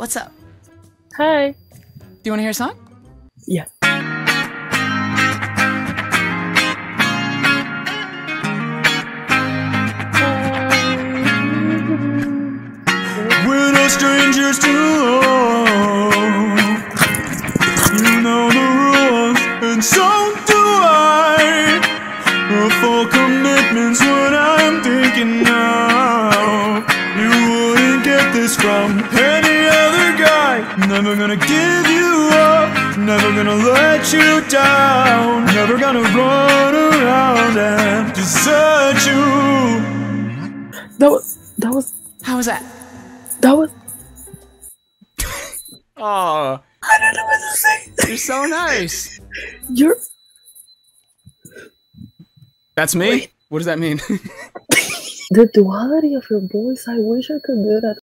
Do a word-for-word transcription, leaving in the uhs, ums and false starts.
what's up? Hi. Do you want to hear a song? Yeah. We're no strangers to love. You know the rules, and so do I. A full commitment's what I'm thinking of. You wouldn't get this from any other guy. Never gonna give you up, never gonna let you down, never gonna run around and desert you. That was. That was. How was that? That was. Oh, I don't know what to say. you're so nice. You're. That's me? Wait. What does that mean? The duality of your voice. I wish I could do that.